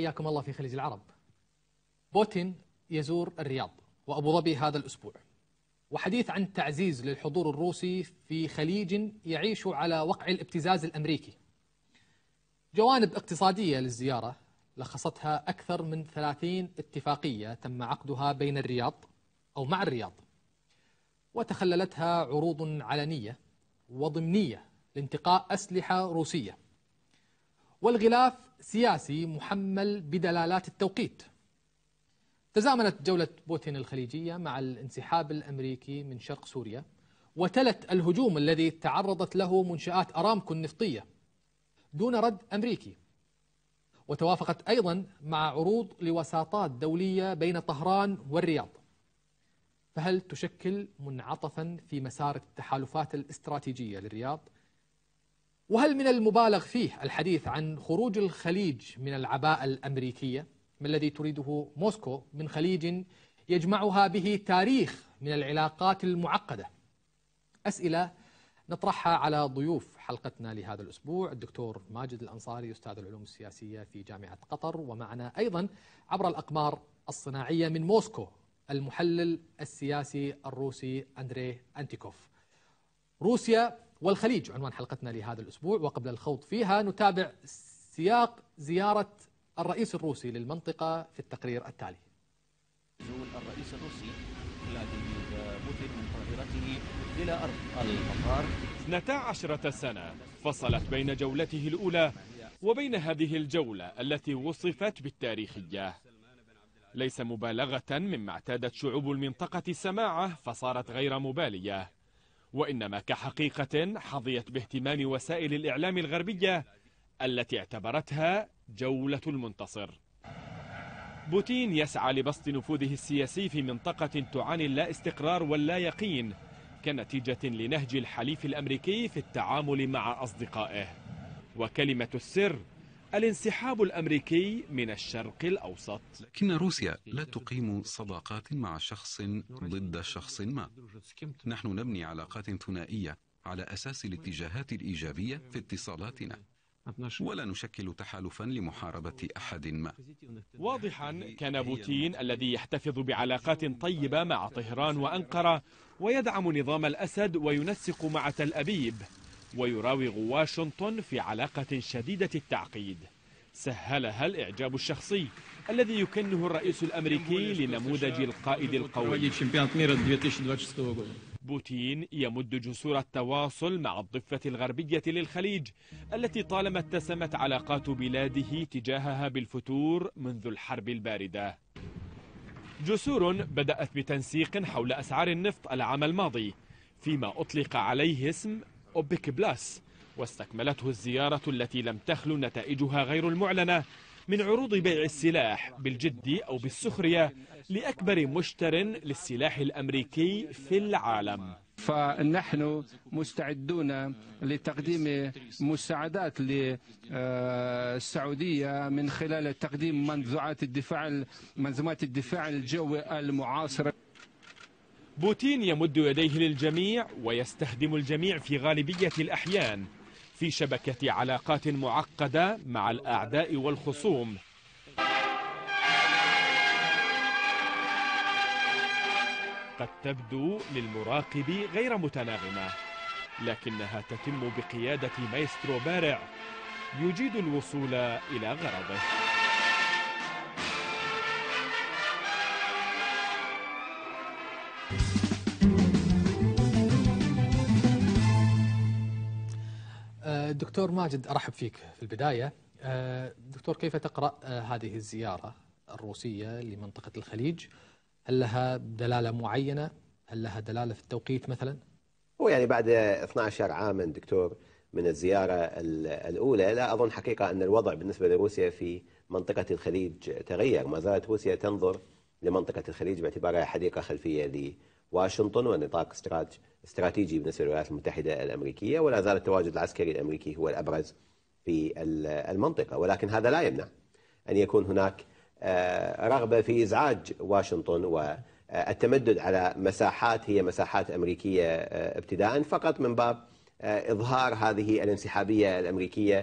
حياكم الله في خليج العرب. بوتين يزور الرياض وأبو ظبي هذا الأسبوع، وحديث عن تعزيز للحضور الروسي في خليج يعيش على وقع الابتزاز الأمريكي. جوانب اقتصادية للزيارة لخصتها أكثر من 30 اتفاقية تم عقدها بين الرياض أو مع الرياض، وتخللتها عروض علنية وضمنية لانتقاء أسلحة روسية، والغلاف سياسي محمل بدلالات التوقيت. تزامنت جولة بوتين الخليجية مع الانسحاب الأمريكي من شرق سوريا، وتلت الهجوم الذي تعرضت له منشآت أرامكو النفطية دون رد أمريكي، وتوافقت أيضا مع عروض لوساطات دولية بين طهران والرياض. فهل تشكل منعطفا في مسار التحالفات الاستراتيجية للرياض؟ وهل من المبالغ فيه الحديث عن خروج الخليج من العباءة الأمريكية، ما الذي تريده موسكو من خليج يجمعها به تاريخ من العلاقات المعقدة؟ أسئلة نطرحها على ضيوف حلقتنا لهذا الأسبوع: الدكتور ماجد الأنصاري أستاذ العلوم السياسية في جامعة قطر، ومعنا أيضا عبر الأقمار الصناعية من موسكو المحلل السياسي الروسي أندري أنتيكوف. روسيا والخليج عنوان حلقتنا لهذا الأسبوع، وقبل الخوض فيها نتابع سياق زيارة الرئيس الروسي للمنطقة في التقرير التالي. نزول الرئيس الروسي فلاديمير بوتين من طائرته إلى أرض المطار. 12 سنة فصلت بين جولته الأولى وبين هذه الجولة التي وصفت بالتاريخية. ليس مبالغة مما اعتادت شعوب المنطقة سماعه فصارت غير مبالية، وإنما كحقيقة حظيت باهتمام وسائل الإعلام الغربية التي اعتبرتها جولة المنتصر. بوتين يسعى لبسط نفوذه السياسي في منطقة تعاني اللا استقرار واللا يقين كنتيجة لنهج الحليف الأمريكي في التعامل مع أصدقائه، وكلمة السر الانسحاب الأمريكي من الشرق الأوسط. لكن روسيا لا تقيم صداقات مع شخص ضد شخص ما. نحن نبني علاقات ثنائية على أساس الاتجاهات الإيجابية في اتصالاتنا، ولا نشكل تحالفا لمحاربة أحد ما. واضحا كان بوتين الذي يحتفظ بعلاقات طيبة مع طهران وأنقرة ويدعم نظام الأسد وينسق مع تل أبيب، ويراوغ واشنطن في علاقة شديدة التعقيد سهلها الإعجاب الشخصي الذي يكنه الرئيس الأمريكي لنموذج القائد القوي. بوتين يمد جسور التواصل مع الضفة الغربية للخليج التي طالما اتسمت علاقات بلاده تجاهها بالفتور منذ الحرب الباردة. جسور بدأت بتنسيق حول أسعار النفط العام الماضي، فيما أطلق عليه اسم أوبك بلاس، واستكملته الزيارة التي لم تخلو نتائجها غير المعلنة من عروض بيع السلاح بالجد أو بالسخرية لأكبر مشتر للسلاح الأمريكي في العالم. فنحن مستعدون لتقديم مساعدات للسعودية من خلال تقديم منظومات الدفاع الجوي المعاصرة. بوتين يمد يديه للجميع ويستخدم الجميع في غالبية الأحيان في شبكة علاقات معقدة مع الأعداء والخصوم. قد تبدو للمراقب غير متناغمة، لكنها تتم بقيادة مايسترو بارع يجيد الوصول إلى غرضه. دكتور ماجد، أرحب فيك في البداية. دكتور، كيف تقرأ هذه الزيارة الروسية لمنطقة الخليج؟ هل لها دلالة معينة؟ هل لها دلالة في التوقيت مثلا؟ هو يعني بعد 12 عاما دكتور من الزيارة الأولى، لا أظن حقيقة أن الوضع بالنسبة لروسيا في منطقة الخليج تغير. ما زالت روسيا تنظر لمنطقة الخليج باعتبارها حديقة خلفية لواشنطن ونطاق استراتيجي بالنسبة للولايات المتحدة الأمريكية، ولا زال التواجد العسكري الأمريكي هو الأبرز في المنطقة. ولكن هذا لا يمنع أن يكون هناك رغبة في إزعاج واشنطن والتمدد على مساحات هي مساحات أمريكية ابتداء، فقط من باب إظهار هذه الانسحابية الأمريكية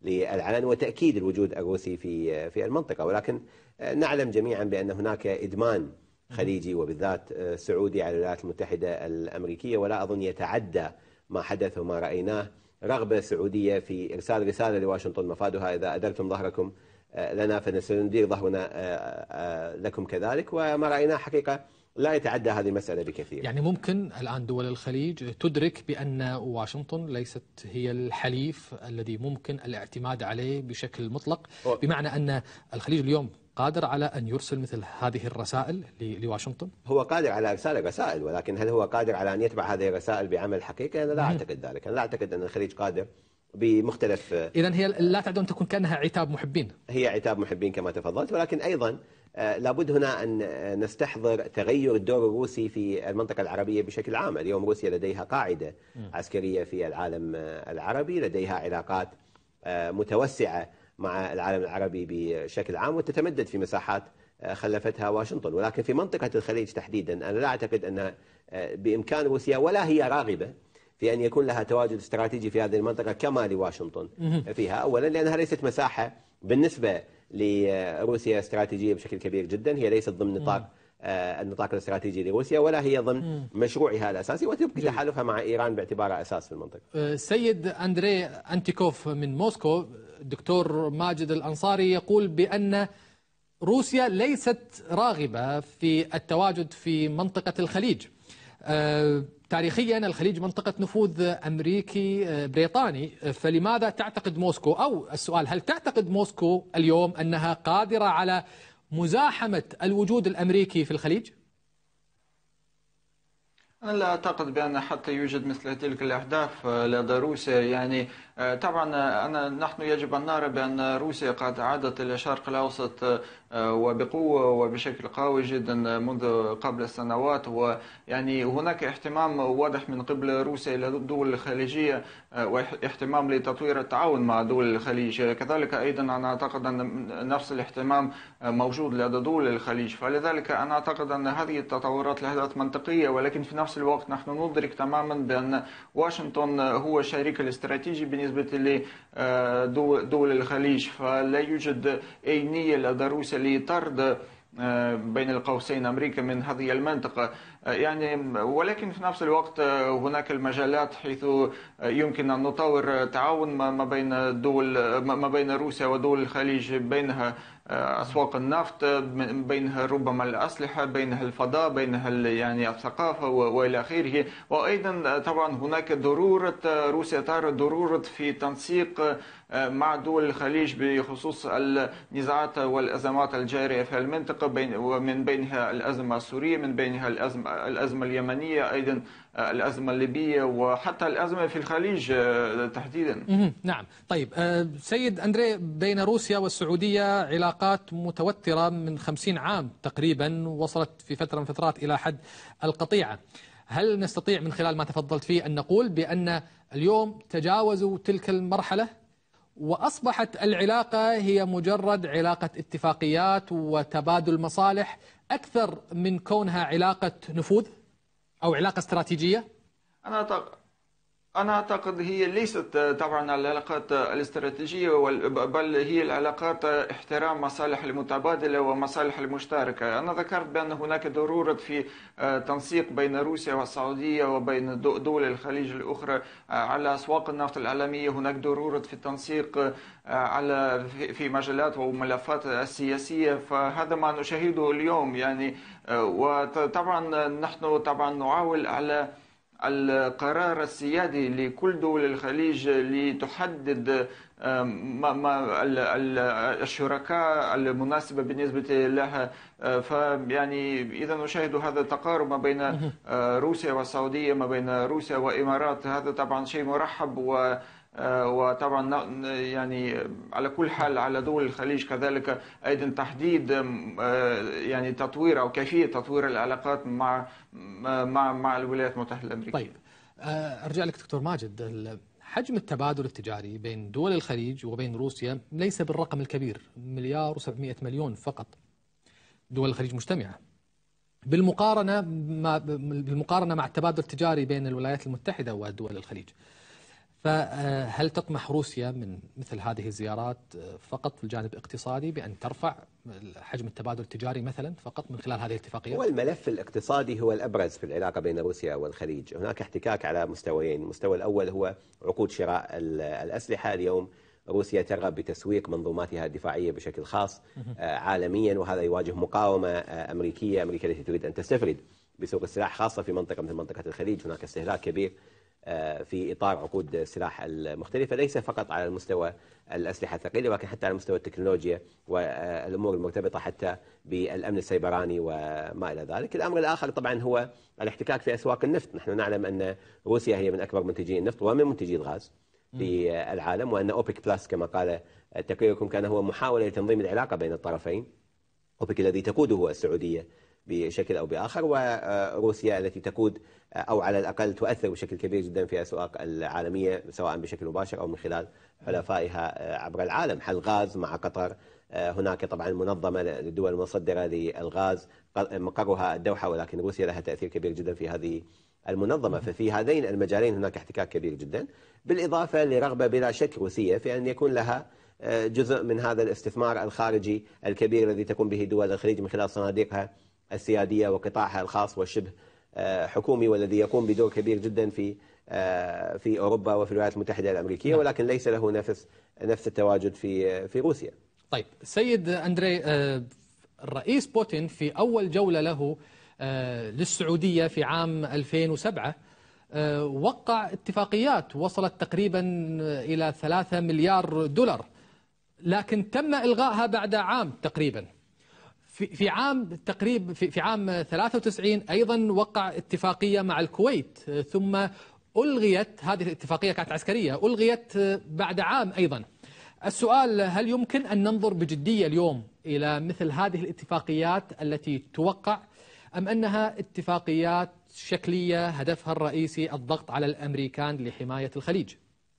للعلن وتأكيد الوجود الروسي في المنطقة. ولكن نعلم جميعا بأن هناك إدمان خليجي وبالذات سعودي على الولايات المتحدة الأمريكية، ولا أظن يتعدى ما حدث وما رأيناه رغبة سعودية في إرسال رسالة لواشنطن مفادها إذا أدرتم ظهركم لنا فسندير ظهرنا لكم كذلك، وما رأيناه حقيقة لا يتعدى هذه المسألة بكثير. يعني ممكن الآن دول الخليج تدرك بأن واشنطن ليست هي الحليف الذي ممكن الاعتماد عليه بشكل مطلق، بمعنى أن الخليج اليوم قادر على أن يرسل مثل هذه الرسائل لواشنطن؟ هو قادر على إرسال الرسائل، ولكن هل هو قادر على أن يتبع هذه الرسائل بعمل حقيقي؟ أنا لا أعتقد ذلك. أنا لا أعتقد أن الخليج قادر بمختلف. إذن هي لا تعد أن تكون كأنها عتاب محبين. هي عتاب محبين كما تفضلت، ولكن أيضا لابد هنا أن نستحضر تغير الدور الروسي في المنطقة العربية بشكل عام. اليوم روسيا لديها قاعدة عسكرية في العالم العربي، لديها علاقات متوسعة مع العالم العربي بشكل عام وتتمدد في مساحات خلفتها واشنطن. ولكن في منطقة الخليج تحديدا أنا لا أعتقد أن بإمكان روسيا ولا هي راغبة في أن يكون لها تواجد استراتيجي في هذه المنطقة كما لواشنطن فيها. أولا لأنها ليست مساحة بالنسبة لروسيا استراتيجية بشكل كبير جدا، هي ليست ضمن نطاق النطاق الاستراتيجي لروسيا ولا هي ضمن مشروعها الأساسي، وتبقي تحالفها مع إيران باعتبارها أساس في المنطقة. سيد أندري أنتيكوف من موسكو، الدكتور ماجد الأنصاري يقول بأن روسيا ليست راغبة في التواجد في منطقة الخليج. تاريخيا الخليج منطقة نفوذ أمريكي بريطاني، فلماذا تعتقد موسكو، أو السؤال هل تعتقد موسكو اليوم أنها قادرة على مزاحمة الوجود الأمريكي في الخليج؟ أنا لا أعتقد بأن حتى يوجد مثل تلك الأهداف لدى روسيا. يعني طبعا نحن يجب أن نرى بأن روسيا قد عادت إلى الشرق الأوسط وبقوة وبشكل قوي جدا منذ قبل سنوات، ويعني هناك اهتمام واضح من قبل روسيا إلى الدول الخليجية واهتمام لتطوير التعاون مع دول الخليج. كذلك أيضا أنا أعتقد أن نفس الاهتمام موجود لدى دول الخليج، فلذلك أنا أعتقد أن هذه التطورات لها منطقية، ولكن في نفس الوقت نحن ندرك تماما بأن واشنطن هو الشريك الاستراتيجي بالنسبة لدول الخليج، فلا يوجد أي نية لدى روسيا لطرد بين القوسين أمريكا من هذه المنطقة. يعني ولكن في نفس الوقت هناك المجالات حيث يمكن أن نطور تعاون ما بين روسيا ودول الخليج، بينها أسواق النفط، بينها ربما الأسلحة، بينها الفضاء، بينها يعني الثقافة وإلى آخره. وأيضا طبعا هناك ضرورة، روسيا ترى ضرورة في تنسيق مع دول الخليج بخصوص النزاعات والأزمات الجارية في المنطقة، ومن بينها الأزمة السورية، من بينها الأزمة اليمنية، أيضا الأزمة الليبية، وحتى الأزمة في الخليج تحديدا. نعم. طيب سيد أندري، بين روسيا والسعودية علاقات متوترة من 50 عام تقريبا، وصلت في فترة من فترات إلى حد القطيعة. هل نستطيع من خلال ما تفضلت فيه أن نقول بأن اليوم تجاوزوا تلك المرحلة وأصبحت العلاقة هي مجرد علاقة اتفاقيات وتبادل مصالح أكثر من كونها علاقة نفوذ أو علاقة استراتيجية؟ أنا أعتقد هي ليست طبعا العلاقات الاستراتيجية، بل هي العلاقات احترام مصالح المتبادلة ومصالح المشتركة. أنا ذكرت بأن هناك ضرورة في تنسيق بين روسيا والسعودية وبين دول الخليج الأخرى على أسواق النفط العالمية. هناك ضرورة في التنسيق في مجالات وملفات السياسية، فهذا ما نشاهده اليوم. يعني وطبعا نحن طبعا نعول على القرار السيادي لكل دول الخليج لتحدد الشركاء المناسبة بالنسبة لها. فيعني إذا نشاهد هذا التقارب ما بين روسيا والسعودية، ما بين روسيا والإمارات، هذا طبعا شيء مرحب. وطبعا يعني على كل حال على دول الخليج كذلك أيضا تحديد يعني تطوير أو كيفية تطوير العلاقات مع الولايات المتحدة الأمريكية. طيب أرجع لك دكتور ماجد، حجم التبادل التجاري بين دول الخليج وبين روسيا ليس بالرقم الكبير، 1,700,000,000 فقط دول الخليج مجتمعة، بالمقارنة مع التبادل التجاري بين الولايات المتحدة ودول الخليج. فهل تطمح روسيا من مثل هذه الزيارات فقط في الجانب الاقتصادي بأن ترفع حجم التبادل التجاري مثلا فقط من خلال هذه الاتفاقيات؟ والملف الاقتصادي هو الأبرز في العلاقة بين روسيا والخليج. هناك احتكاك على مستويين. المستوى الأول هو عقود شراء الأسلحة. اليوم روسيا ترغب بتسويق منظوماتها الدفاعية بشكل خاص عالميا، وهذا يواجه مقاومة أمريكية. أمريكا التي تريد أن تستفرد بسوق السلاح خاصة في منطقة مثل منطقة الخليج. هناك استهلاك كبير في إطار عقود السلاح المختلفة، ليس فقط على المستوى الأسلحة الثقيلة ولكن حتى على مستوى التكنولوجيا والأمور المرتبطة حتى بالأمن السيبراني وما إلى ذلك. الأمر الآخر طبعا هو الاحتكاك في أسواق النفط. نحن نعلم أن روسيا هي من أكبر منتجي النفط ومن منتجي الغاز في العالم، وأن أوبك بلس كما قال تقريركم كان هو محاولة لتنظيم العلاقة بين الطرفين. أوبك الذي تقوده السعودية بشكل أو بآخر، وروسيا التي تقود أو على الأقل تؤثر بشكل كبير جدا في الأسواق العالمية سواء بشكل مباشر أو من خلال حلفائها عبر العالم. حل غاز مع قطر، هناك طبعا منظمة للدول المصدرة للغاز مقرها الدوحة، ولكن روسيا لها تأثير كبير جدا في هذه المنظمة. ففي هذين المجالين هناك احتكاك كبير جدا، بالإضافة لرغبة بلا شك روسية في أن يكون لها جزء من هذا الاستثمار الخارجي الكبير الذي تقوم به دول الخليج من خلال صناديقها السيادية وقطاعها الخاص والشبه حكومي، والذي يقوم بدور كبير جدا في أوروبا وفي الولايات المتحدة الأمريكية، ولكن ليس له نفس التواجد في روسيا. طيب سيد أندري، الرئيس بوتين في أول جولة له للسعودية في عام 2007 وقع اتفاقيات وصلت تقريبا إلى 3 مليار دولار، لكن تم إلغائها بعد عام تقريبا. في عام 93 أيضا وقع اتفاقية مع الكويت، ثم ألغيت هذه الاتفاقية، كانت عسكرية، ألغيت بعد عام أيضا. السؤال: هل يمكن أن ننظر بجدية اليوم إلى مثل هذه الاتفاقيات التي توقع، أم أنها اتفاقيات شكلية هدفها الرئيسي الضغط على الأمريكان لحماية الخليج؟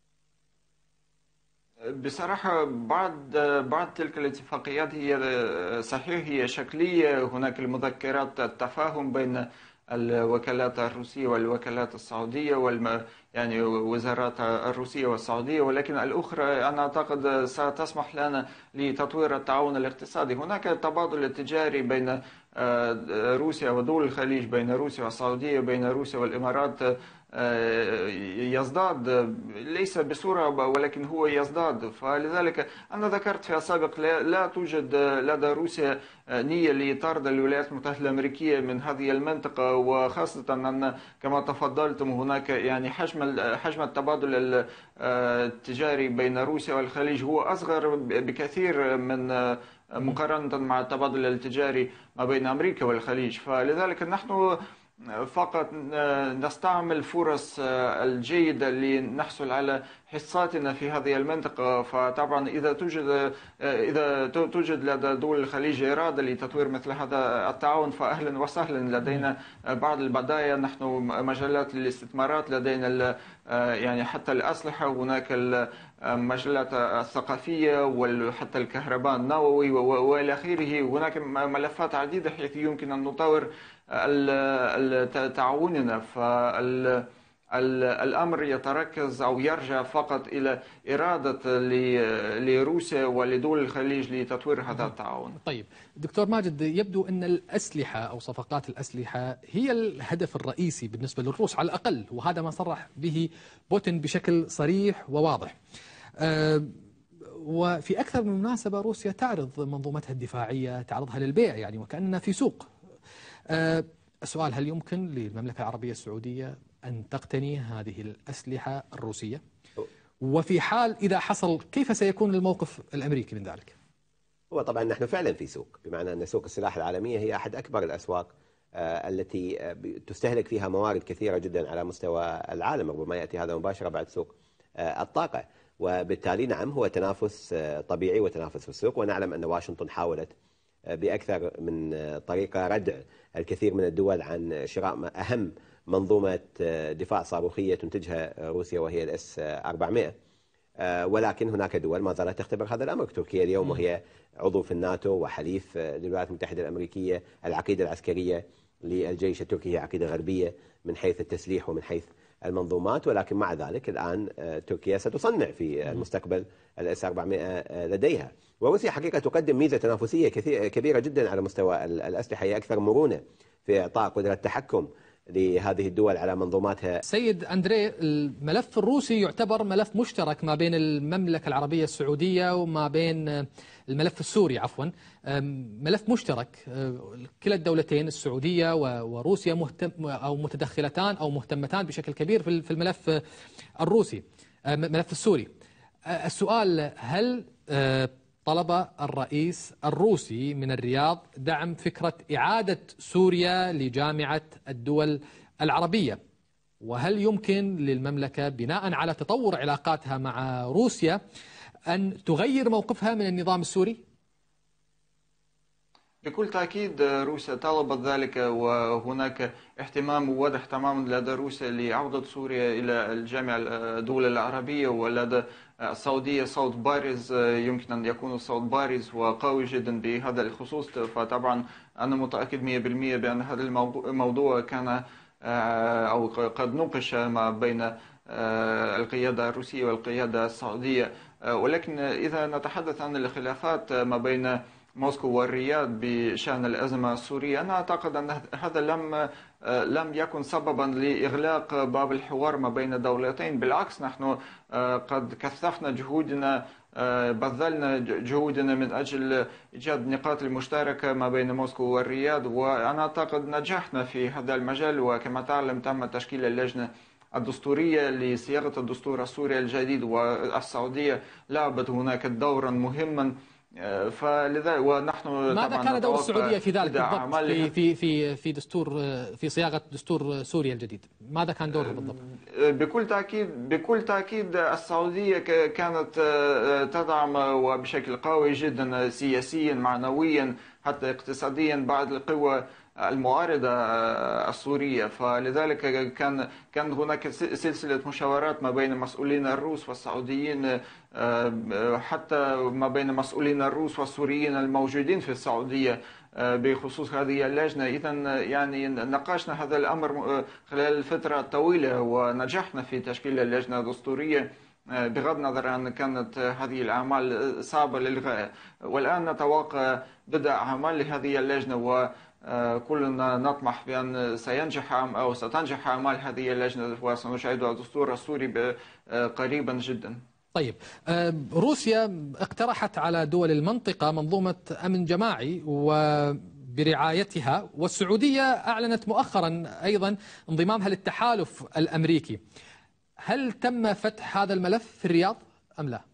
بصراحة بعض تلك الاتفاقيات هي صحيح هي شكلية. هناك المذكرات التفاهم بين الوكالات الروسية والوكالات السعودية يعني وزارات الروسية والسعودية، ولكن الأخرى أنا أعتقد ستسمح لنا لتطوير التعاون الاقتصادي. هناك تبادل التجاري بين روسيا ودول الخليج، بين روسيا والسعودية، بين روسيا والإمارات، يزداد، ليس بصورة ولكن هو يزداد. فلذلك أنا ذكرت في السابق لا توجد لدى روسيا نية لطرد الولايات المتحدة الأمريكية من هذه المنطقة، وخاصة أن كما تفضلتم هناك يعني حجم التبادل التجاري بين روسيا والخليج هو أصغر بكثير من مقارنة مع التبادل التجاري ما بين أمريكا والخليج. فلذلك نحن فقط نستعمل فرص الجيدة لنحصل على حصاتنا في هذه المنطقة. فطبعا إذا توجد لدى دول الخليج إرادة لتطوير مثل هذا التعاون فأهلا وسهلا. لدينا بعض البداية، نحن مجالات للاستثمارات، لدينا يعني حتى الأسلحة، هناك المجالات الثقافية وحتى الكهرباء النووي وإلى آخره. هناك ملفات عديدة حيث يمكن أن نطور تعاوننا. فالأمر يتركز أو يرجع فقط إلى إرادة لروسيا ولدول الخليج لتطوير هذا التعاون. طيب دكتور ماجد، يبدو أن الأسلحة أو صفقات الأسلحة هي الهدف الرئيسي بالنسبة للروس على الأقل، وهذا ما صرح به بوتين بشكل صريح وواضح. وفي أكثر من مناسبة روسيا تعرض منظومتها الدفاعية، تعرضها للبيع يعني وكأننا في سوق. السؤال: هل يمكن للمملكة العربية السعودية أن تقتني هذه الأسلحة الروسية؟ وفي حال إذا حصل، كيف سيكون الموقف الأمريكي من ذلك؟ هو طبعا نحن فعلا في سوق، بمعنى أن سوق السلاح العالمية هي أحد أكبر الأسواق التي تستهلك فيها موارد كثيرة جدا على مستوى العالم. ربما يأتي هذا مباشرة بعد سوق الطاقة، وبالتالي نعم هو تنافس طبيعي وتنافس في السوق. ونعلم أن واشنطن حاولت بأكثر من طريقة ردع الكثير من الدول عن شراء أهم منظومة دفاع صاروخية تنتجها روسيا وهي الإس 400، ولكن هناك دول ما زالت تختبر هذا الأمر. تركيا اليوم وهي عضو في الناتو وحليف للولايات المتحدة الأمريكية، العقيدة العسكرية للجيش التركي هي عقيدة غربية من حيث التسليح ومن حيث المنظومات، ولكن مع ذلك الآن تركيا ستصنع في المستقبل الاس 400 لديها. وروسيا حقيقة تقدم ميزة تنافسية كبيرة جدا على مستوى الأسلحة، هي أكثر مرونة في إعطاء قدرة تحكم لهذه الدول على منظوماتها. سيد أندري، الملف الروسي يعتبر ملف مشترك ما بين المملكة العربية السعودية وما بين الملف السوري، عفوا ملف مشترك. كلا الدولتين السعودية وروسيا متدخلتان أو مهتمتان بشكل كبير في الملف الروسي، ملف السوري. السؤال: هل طلب الرئيس الروسي من الرياض دعم فكرة إعادة سوريا لجامعة الدول العربية؟ وهل يمكن للمملكة بناء على تطور علاقاتها مع روسيا أن تغير موقفها من النظام السوري؟ بكل تأكيد روسيا طلبت ذلك، وهناك اهتمام واضح تماما لدى روسيا لعودة سوريا إلى الجامعة الدول العربية، ولدى السعودية صوت بارز، يمكن أن يكون صوت بارز وقوي جدا بهذا الخصوص. فطبعا أنا متأكد 100% بأن هذا الموضوع كان أو قد نوقش ما بين القيادة الروسية والقيادة السعودية. ولكن إذا نتحدث عن الخلافات ما بين موسكو والرياض بشأن الأزمة السورية، أنا أعتقد أن هذا لم يكن سببا لإغلاق باب الحوار ما بين الدولتين. بالعكس، نحن قد كثفنا جهودنا، بذلنا جهودنا من أجل إيجاد نقاط المشتركة ما بين موسكو والرياض، وأنا أعتقد نجحنا في هذا المجال. وكما تعلم تم تشكيل اللجنة الدستورية لصياغة الدستور السوري الجديد، والسعودية لعبت هناك دورا مهما. فلذا ونحن ماذا كان دور السعودية في ذلك بالضبط في دستور، في صياغة دستور سوريا الجديد؟ ماذا كان دورها بالضبط؟ بكل تأكيد السعودية كانت تدعم وبشكل قوي جدا سياسيا معنويا حتى اقتصاديا بعض القوى المعارضة السورية. فلذلك كان هناك سلسلة مشاورات ما بين مسؤولين الروس والسعوديين، حتى ما بين مسؤولين الروس والسوريين الموجودين في السعودية بخصوص هذه اللجنة. إذا يعني ناقشنا هذا الأمر خلال الفترة الطويلة ونجحنا في تشكيل اللجنة الدستورية، بغض النظر أن كانت هذه الأعمال صعبة للغاية. والآن نتوقع بدء أعمال هذه اللجنة، وكلنا نطمح بأن سينجح أو ستنجح أعمال هذه اللجنة وسنشاهد الدستور السوري قريبا جدا. طيب، روسيا اقترحت على دول المنطقة منظومة أمن جماعي وبرعايتها، والسعودية أعلنت مؤخرا أيضا انضمامها للتحالف الأمريكي. هل تم فتح هذا الملف في الرياض أم لا؟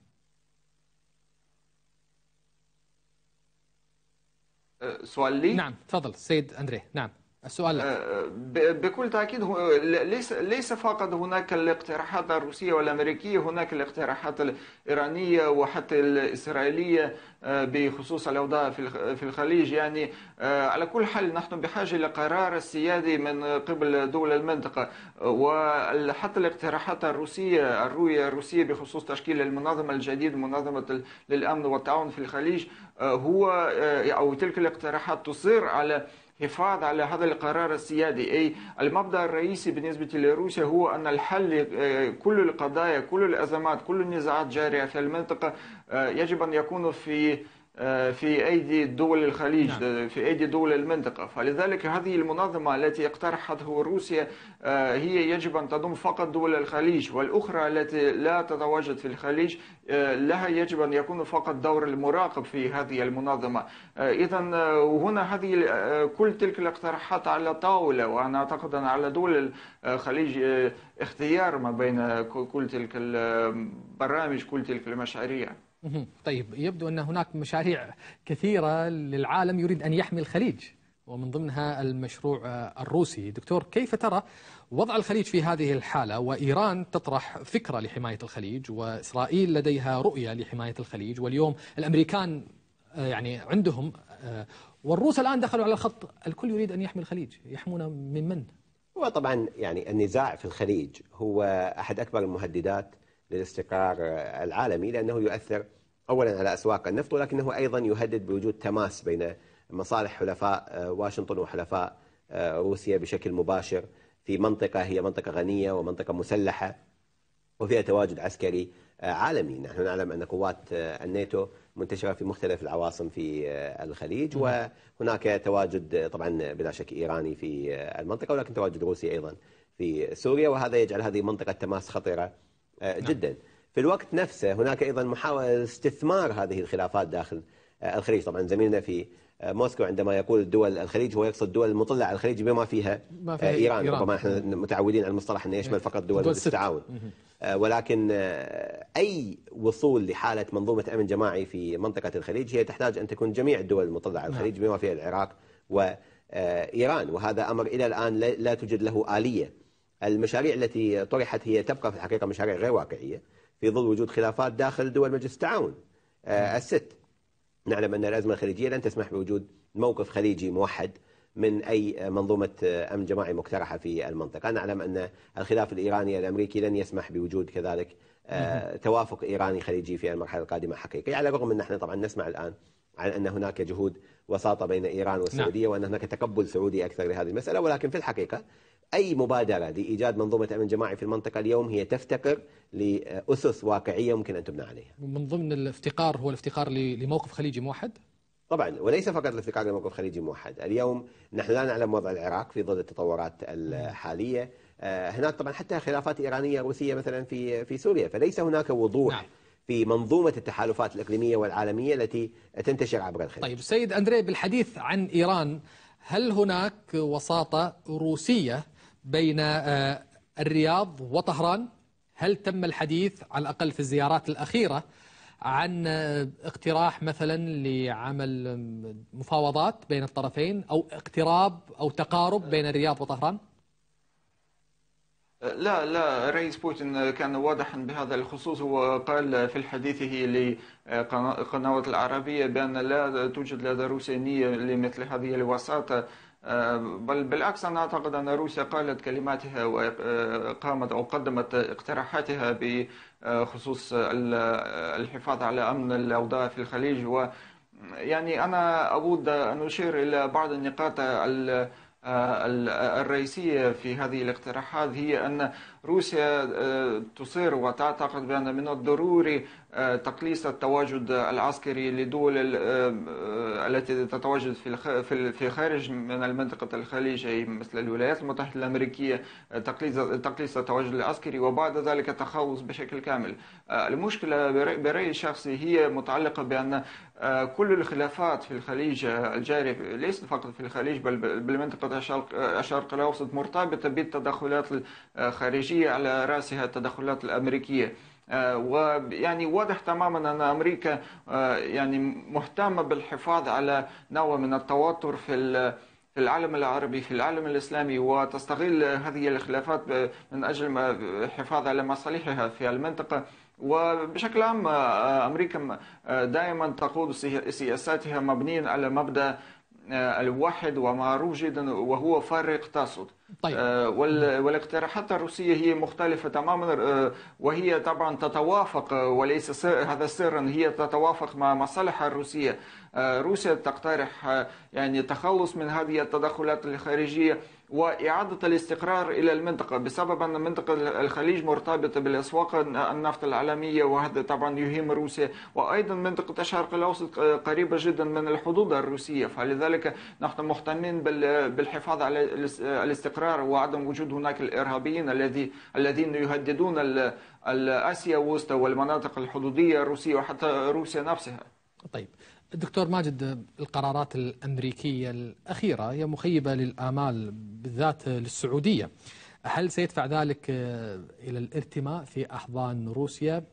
سؤال لي؟ نعم، تفضل سيد أندري. نعم، السؤال لك. بكل تأكيد ليس فقط هناك الاقتراحات الروسية والأمريكية، هناك الاقتراحات الإيرانية وحتى الإسرائيلية بخصوص الأوضاع في الخليج. يعني على كل حال نحن بحاجة إلى قرار سيادي من قبل دول المنطقة، وحتى الاقتراحات الرؤية الروسية بخصوص تشكيل المنظمة الجديدة، منظمة للأمن والتعاون في الخليج، أو تلك الاقتراحات تصر على حفاظ على هذا القرار السيادي. أي المبدأ الرئيسي بالنسبة لروسيا هو أن الحل كل القضايا، كل الأزمات، كل النزاعات جارية في المنطقة يجب أن يكون في أيدي دول الخليج، في أيدي دول المنطقة. فلذلك هذه المنظمة التي اقترحتها روسيا هي يجب أن تضم فقط دول الخليج، والأخرى التي لا تتواجد في الخليج لها يجب أن يكون فقط دور المراقب في هذه المنظمة. إذا هنا هذه كل تلك الاقتراحات على الطاولة، وأنا أعتقد أن على دول الخليج اختيار ما بين كل تلك البرامج، كل تلك المشاريع. طيب، يبدو أن هناك مشاريع كثيرة للعالم يريد أن يحمي الخليج، ومن ضمنها المشروع الروسي. دكتور، كيف ترى وضع الخليج في هذه الحالة، وإيران تطرح فكرة لحماية الخليج، وإسرائيل لديها رؤية لحماية الخليج، واليوم الأمريكان يعني عندهم، والروس الآن دخلوا على الخط، الكل يريد أن يحمي الخليج، يحمون من من؟ وطبعا يعني النزاع في الخليج هو أحد أكبر المهددات للاستقرار العالمي، لأنه يؤثر أولا على أسواق النفط، ولكنه أيضا يهدد بوجود تماس بين مصالح حلفاء واشنطن وحلفاء روسيا بشكل مباشر في منطقة هي منطقة غنية ومنطقة مسلحة وفيها تواجد عسكري عالمي. نحن نعلم أن قوات الناتو منتشرة في مختلف العواصم في الخليج، وهناك تواجد طبعا بلا شك إيراني في المنطقة، ولكن تواجد روسي أيضا في سوريا، وهذا يجعل هذه منطقة تماس خطيرة جدا. في الوقت نفسه هناك أيضا محاولة استثمار هذه الخلافات داخل الخليج. طبعا زميلنا في موسكو عندما يقول دول الخليج هو يقصد دول المطلة على الخليج بما فيها إيران. ربما احنا متعودين على المصطلح أنه يشمل فقط دول التعاون، ولكن أي وصول لحالة منظومة أمن جماعي في منطقة الخليج هي تحتاج أن تكون جميع الدول المطلة على الخليج بما فيها العراق وإيران، وهذا أمر إلى الآن لا توجد له آلية. المشاريع التي طرحت هي تبقى في الحقيقة مشاريع غير واقعية في ظل وجود خلافات داخل دول مجلس التعاون الست. نعلم أن الأزمة الخليجية لن تسمح بوجود موقف خليجي موحد من أي منظومة أمن جماعي مقترحة في المنطقة. نعلم أن الخلاف الإيراني الأمريكي لن يسمح بوجود كذلك توافق إيراني خليجي في المرحلة القادمة حقيقي، على الرغم أن نحن طبعا نسمع الآن عن أن هناك جهود وساطة بين إيران والسعودية وأن هناك تقبل سعودي أكثر لهذه المسألة، ولكن في الحقيقة أي مبادرة لإيجاد منظومة أمن جماعي في المنطقة اليوم هي تفتقر لأسس واقعية ممكن أن تبنى عليها. من ضمن الافتقار هو الافتقار لموقف خليجي موحد؟ طبعا، وليس فقط الافتقار لموقف خليجي موحد. اليوم نحن لا نعلم وضع العراق في ظل التطورات الحالية. هناك طبعا حتى خلافات إيرانية روسية مثلا في سوريا، فليس هناك وضوح في منظومة التحالفات الإقليمية والعالمية التي تنتشر عبر الخليج. طيب سيد أندري، بالحديث عن إيران، هل هناك وساطة روسية بين الرياض وطهران؟ هل تم الحديث على الأقل في الزيارات الأخيرة عن اقتراح مثلا لعمل مفاوضات بين الطرفين أو اقتراب أو تقارب بين الرياض وطهران؟ لا، رئيس بوتين كان واضحا بهذا الخصوص. هو قال في حديثه للقنوات العربية بأن لا توجد لدى روسيا نية لمثل هذه الوساطة، بل بالعكس أنا أعتقد أن روسيا قالت كلماتها وقامت أو قدمت اقتراحاتها بخصوص الحفاظ على أمن الأوضاع في الخليج. ويعني أنا أود أن أشير إلى بعض النقاط الرئيسية في هذه الاقتراحات، هي أن روسيا تصر وتعتقد بأن من الضروري تقليص التواجد العسكري لدول التي تتواجد في خارج من المنطقة الخليج، أي مثل الولايات المتحدة الأمريكية، تقليص التواجد العسكري وبعد ذلك التخلص بشكل كامل. المشكلة برأيي الشخصي هي متعلقة بأن كل الخلافات في الخليج الجاري، ليس فقط في الخليج بل بالمنطقة الشرق الأوسط، مرتبطة بالتدخلات الخارجية على رأسها التدخلات الأمريكية. ويعني واضح تماما أن أمريكا يعني مهتمة بالحفاظ على نوع من التوتر في العالم العربي، في العالم الإسلامي، وتستغل هذه الخلافات من أجل الحفاظ على مصالحها في المنطقة. وبشكل عام أمريكا دائما تقود سياساتها مبنية على مبدأ الواحد ومعروف جدا وهو فارق تاسد. طيب. والاقتراحات الروسية هي مختلفة تماما، وهي طبعا تتوافق، وليس هذا سرا، هي تتوافق مع مصالح الروسية. روسيا تقترح يعني التخلص من هذه التدخلات الخارجية وإعادة الاستقرار إلى المنطقة، بسبب أن منطقة الخليج مرتبطة بالأسواق النفط العالمية، وهذا طبعا يهم روسيا. وأيضا منطقة الشرق الأوسط قريبة جدا من الحدود الروسية، فلذلك نحن مهتمين بالحفاظ على الاستقرار وعدم وجود هناك الإرهابيين الذين يهددون آسيا الوسطى والمناطق الحدودية الروسية وحتى روسيا نفسها. طيب دكتور ماجد، القرارات الأمريكية الأخيرة هي مخيبة للآمال بالذات للسعودية. هل سيدفع ذلك إلى الارتماء في أحضان روسيا؟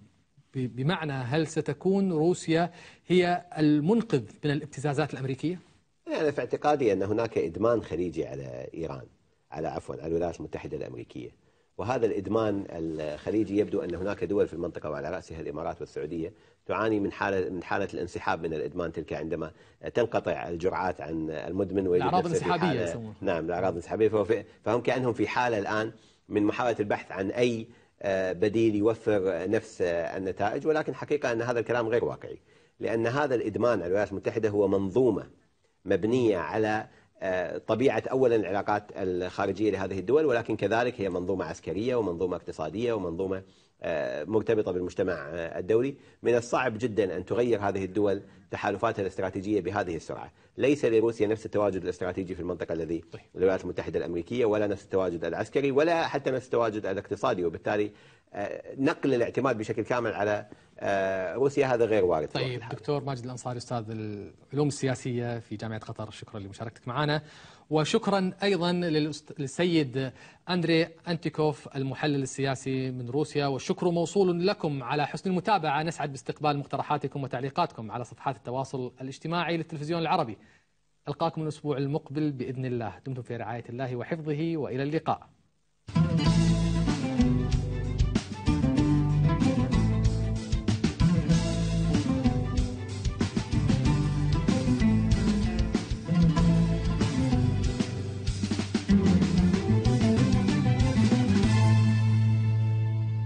بمعنى هل ستكون روسيا هي المنقذ من الابتزازات الأمريكية؟ أنا في اعتقادي أن هناك إدمان خليجي على إيران، على الولايات المتحدة الأمريكية، وهذا الإدمان الخليجي يبدو أن هناك دول في المنطقة وعلى رأسها الإمارات والسعودية تعاني من حالة الانسحاب من الإدمان تلك، عندما تنقطع الجرعات عن المدمن ويجد الأعراض نفسه في الانسحابية. نعم، الأعراض الانسحابية. فهم كأنهم في حالة الآن من محاولة البحث عن أي بديل يوفر نفس النتائج، ولكن حقيقة أن هذا الكلام غير واقعي، لأن هذا الإدمان على الولايات المتحدة هو منظومة مبنية على طبيعة أولا العلاقات الخارجية لهذه الدول، ولكن كذلك هي منظومة عسكرية ومنظومة اقتصادية ومنظومة مرتبطة بالمجتمع الدولي. من الصعب جدا أن تغير هذه الدول تحالفاتها الاستراتيجية بهذه السرعة. ليس لروسيا نفس التواجد الاستراتيجي في المنطقة الذي الولايات المتحدة الأمريكية، ولا نفس التواجد العسكري، ولا حتى نفس التواجد الاقتصادي، وبالتالي نقل الاعتماد بشكل كامل على روسيا هذا غير وارد. طيب دكتور ماجد الأنصاري أستاذ العلوم السياسية في جامعة قطر، شكرا لمشاركتك معنا، وشكرا أيضا للسيد أندري أنتيكوف المحلل السياسي من روسيا، والشكر موصول لكم على حسن المتابعة. نسعد باستقبال مقترحاتكم وتعليقاتكم على صفحات التواصل الاجتماعي للتلفزيون العربي. ألقاكم الأسبوع المقبل بإذن الله. دمتم في رعاية الله وحفظه، وإلى اللقاء.